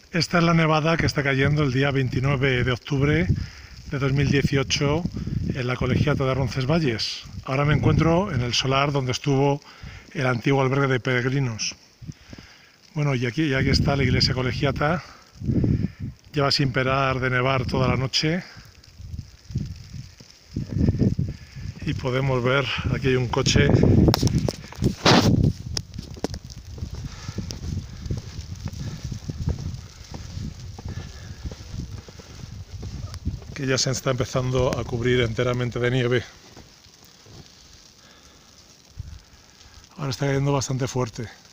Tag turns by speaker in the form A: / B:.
A: Esta es la nevada que está cayendo el día 29 de octubre de 2018 en la Colegiata de Roncesvalles. Ahora me encuentro en el solar donde estuvo el antiguo albergue de peregrinos. Bueno, y aquí está la iglesia colegiata. Lleva sin parar de nevar toda la noche. Y podemos ver, aquí hay un coche que ya se está empezando a cubrir enteramente de nieve. Ahora está cayendo bastante fuerte.